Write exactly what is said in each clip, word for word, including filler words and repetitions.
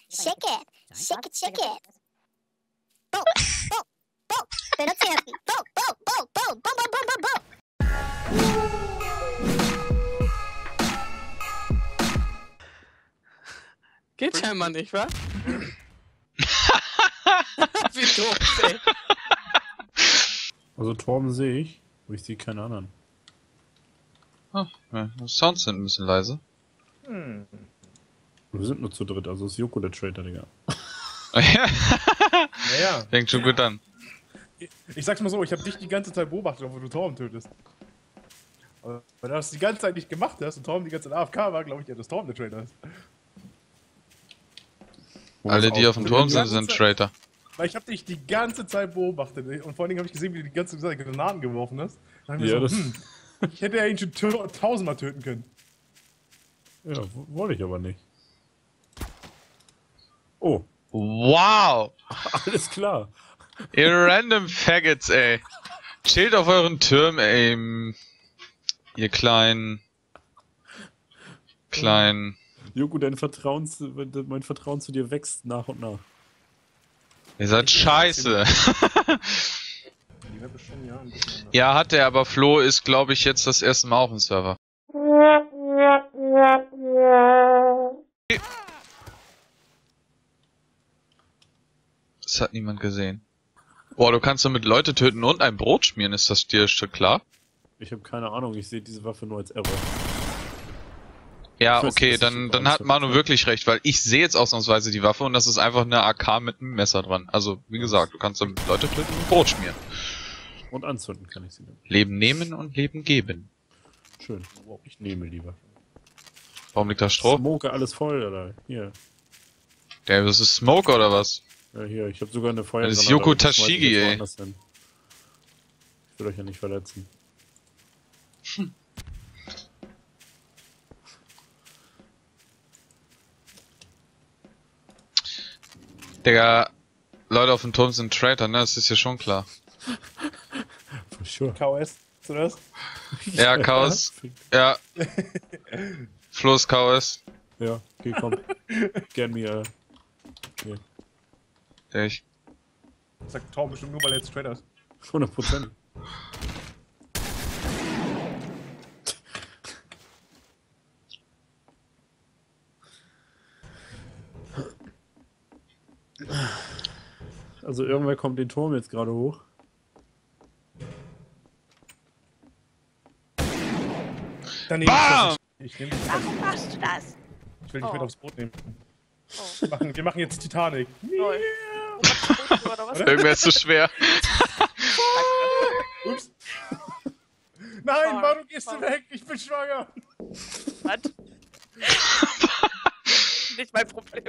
Shake it. Shake it, shake it. Bo, bo, bo. Benutze Hilfen. Bo, bo, bo, bo, bo, bo, bo, bo, bo. Geht scheinbar nicht, wa? Wie doof, ey. Also Torben sehe ich, aber ich sehe keine anderen. Ah, ja, die Sounds sind ein bisschen leise. Hm. Wir sind nur zu dritt, also ist Joko der Traitor, Digga. Ja. Naja. Fängt schon gut an. Ich, ich sag's mal so, ich habe dich die ganze Zeit beobachtet, obwohl du Torben tötest. Aber weil du das die ganze Zeit nicht gemacht hast und Torben die ganze Zeit A F K war, glaube ich ja, dass Torben der Traitor ist. Alle, die auf dem Turm sind, sind Traitor. Weil ich habe dich die ganze Zeit beobachtet und vor allen Dingen habe ich gesehen, wie du die ganze Zeit Granaten geworfen hast. Dann hab ich Ja, mir so, das- hm, ich hätte ja ihn schon tö- tausendmal töten können. Ja, w- wollte ich aber nicht. Oh, Wow! alles klar. Ihr random Faggots, ey. Chillt auf euren Türmen, ey. Ihr kleinen... kleinen... Joko, dein Vertrauen zu, mein Vertrauen zu dir wächst nach und nach. Ihr seid scheiße. Die Web ist schon, ja, ein bisschen. Ja, hat er, aber Flo ist, glaube ich, jetzt das erste Mal auf dem Server. Das hat niemand gesehen. Boah, du kannst damit Leute töten und ein Brot schmieren, ist das dir schon klar? Ich habe keine Ahnung, ich sehe diese Waffe nur als Error. Ja, Ich weiß, okay, dass ich dann, über dann eins hat Manu habe. wirklich recht, weil ich sehe jetzt ausnahmsweise die Waffe und das ist einfach eine A K mit einem Messer dran. Also, wie gesagt, du kannst damit Leute töten und Brot schmieren. Und anzünden kann ich sie dann. Leben nehmen und Leben geben. Schön. Ich nehme lieber. Warum liegt da Stroh? Smoke alles voll, oder? Hier. Der, das ist Smoke oder was? Ja, hier, ich habe sogar eine Feuer. Das ist Yoko Tashigi, ey. Ich will euch ja nicht verletzen. Digga, Leute auf dem Turm sind Traitor, ne? Das ist ja schon klar. For sure. K O S, du das? Ja, Chaos. Ja. Flo ist K O S. Ja, okay, komm. Gern mir, äh, Der ich. Sagt Torben bestimmt nur, weil er jetzt Traitor ist. hundert Prozent. Also irgendwer kommt den Turm jetzt gerade hoch. Daneben. Bam! Ich nehme dich mit, Warum machst du das? ich will dich mit Oh. aufs Boot nehmen. Oh. Wir machen, wir machen jetzt Titanic. Lol. Oder was? Irgendwer ist zu schwer. Ups. Nein, Fuck, Manu, gehst du fuck. weg? Ich bin schwanger. Was? Nicht mein Problem.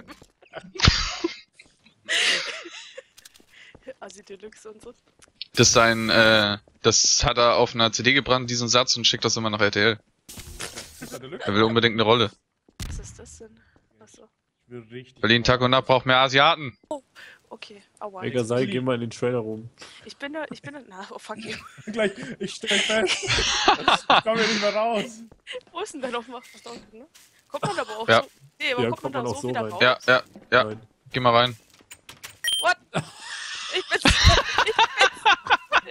Assi Deluxe und so. Das ist ein, äh, das hat er auf einer C D gebrannt, diesen Satz, und schickt das immer nach R T L. Er will unbedingt eine Rolle. Was ist das denn? Achso. Ich will richtig. Berlin Tag und Nacht braucht mehr Asiaten. Okay. Aua. Egal jetzt- sei, geh mal in den Trailer rum. Ich bin da, ich bin da. Na, oh fuck you. Gleich, ich stell fest. Ich komm hier nicht mehr raus. Wo ist denn der nochmal? Was da unten, ne? Kommt man aber auch Ja. so. Nee, aber Ja, kommt man kommt da man auch so so wieder rein. raus? Ja, ja, ja. Nein. Geh mal rein. What? Ich bin. Ich bin.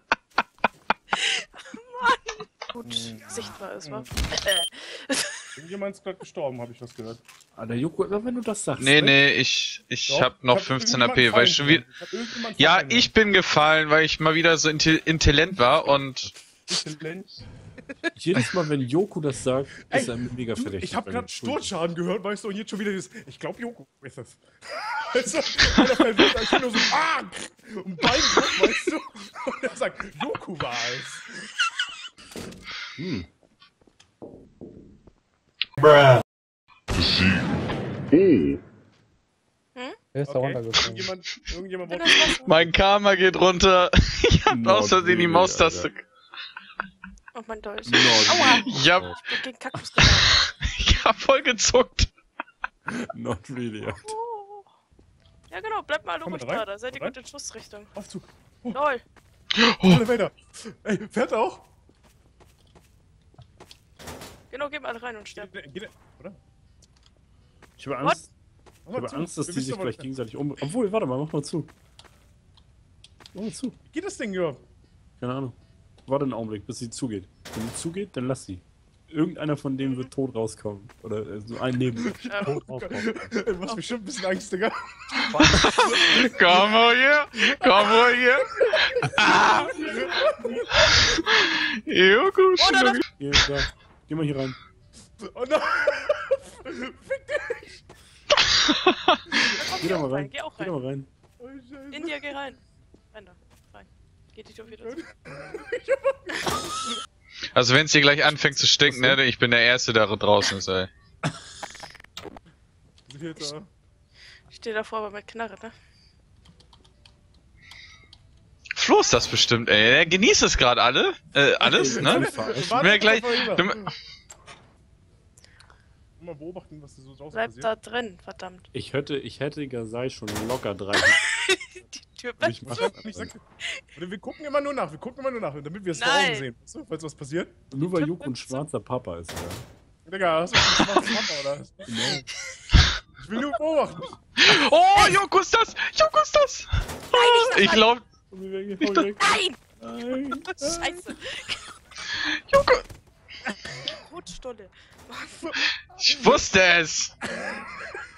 Mann. Gut, sichtbar ist, wa? Irgendjemand ist gerade gestorben, habe ich was gehört. Alter, Joko, immer wenn du das sagst. Nee, ne? nee, ich, ich Doch, hab noch hab fünfzehn A P, irgendjemanden weil ich schon fallen wieder... hören. Ich hab irgendjemanden Ja, fallen ich bin gefallen, weil ich mal wieder so intel- intelligent war und... hören. Jedes Mal, wenn Joko das sagt, Ey, ist er mega Du, verdächtig. ich habe bei gerade den Schulden. Sturzschaden gehört, weißt du, und jetzt schon wieder dieses, ich glaube Joko ist es. Weißt du, einer fällt runter, ich nur so, ah, und Bein drauf, weißt du, und er sagt, Joko war es. Hm. Er ist da Okay, runtergefallen. irgendjemand, irgendjemand Bin wollte... das Wasser? Mein Karma geht runter. Ich hab Not aus Versehen die really, Maustaste... Oh mein Deutsch. Not Aua! really. Ich hab, Ich bin gegen Kaktus gelaufen. ich hab voll gezuckt. Not really. Alter. Oh. Ja genau, bleibt mal Komm ruhig da rein, da, da seid ihr rein. gut in Schussrichtung. Aufzug. Lol. Elevator. Ey, fährt er auch? Genau, geht mal rein und sterbt. Geht, geht, er- oder? Ich habe What? Angst. Ich habe Angst, dass die sich gleich gegenseitig um... Obwohl, warte mal, mach mal zu. Mach mal zu. Wie geht das Ding überhaupt? Keine Ahnung. Warte einen Augenblick, bis sie zugeht. Wenn sie zugeht, dann lass sie. Irgendeiner von denen wird tot rauskommen. Oder äh, so ein Neben. Tot rauskommen. Du hast bestimmt ein bisschen Angst, Digga. Komm mal hier! Komm mal hier! Ah! Joko, Oder schon. Hier, da. Geh mal hier rein. Oh nein! Fick dich! Geh da mal rein. Geh auch Geh da rein. mal rein. Oh, Scheiße. India, geh rein. Rein da. Rein. Geht die Tür wieder zu. Also wenn es hier gleich anfängt zu stinken, ne, ich bin der Erste, der draußen ist, ey. Hier da. Ich steh davor aber mit Knarre, ne? Flo ist das bestimmt, ey. Er genießt es gerade alle. Äh, alles, ne? Warte, Mir gleich. warte, wir- Mal beobachten, was da so draußen Bleib passiert. da drin, verdammt. Ich hätte, ich hätte Gasei schon locker drei. Die Tür Und ich bleibt mach, Ich sag, oder wir gucken immer nur nach, wir gucken immer nur nach, damit wir es vor Nein. Augen sehen. Weißt du, falls was passiert? nur weil Joko ein schwarzer Papa ist, ja. Digga, hast du einen schwarzen Papa, oder? was? Genau. Ich will nur beobachten. Oh, Joko ist das! Joko ist das! Ich glaub. Hau mich weg, hau mich weg. Nein! Nein. Scheiße! Joko! Rotstolle! Ich wusste es!